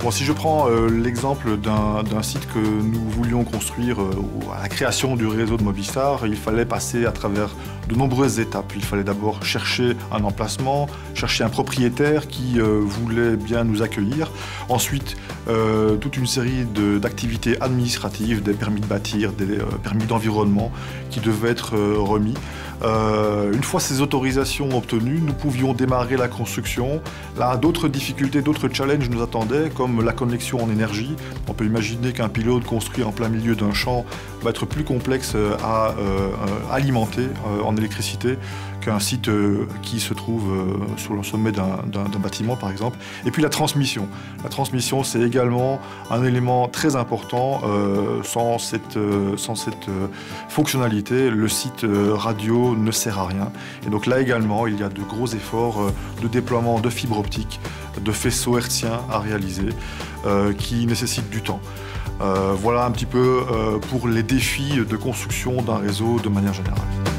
Bon, si je prends l'exemple d'un site que nous voulions construire à la création du réseau de Mobistar, il fallait passer à travers de nombreuses étapes. Il fallait d'abord chercher un emplacement, chercher un propriétaire qui voulait bien nous accueillir. Ensuite, toute une série d'activités administratives, des permis de bâtir, des permis d'environnement qui devaient être remis. Une fois ces autorisations obtenues, nous pouvions démarrer la construction. Là, d'autres difficultés, d'autres challenges nous attendaient, comme la connexion en énergie. On peut imaginer qu'un pylône construit en plein milieu d'un champ va être plus complexe à alimenter en électricité qu'un site qui se trouve sur le sommet d'un bâtiment, par exemple. Et puis la transmission. La transmission, c'est également un élément très important. Sans cette fonctionnalité, le site radio ne sert à rien. Et donc là également, il y a de gros efforts de déploiement de fibres optiques, de faisceaux hertziens à réaliser, qui nécessitent du temps. Voilà un petit peu pour les défis de construction d'un réseau de manière générale.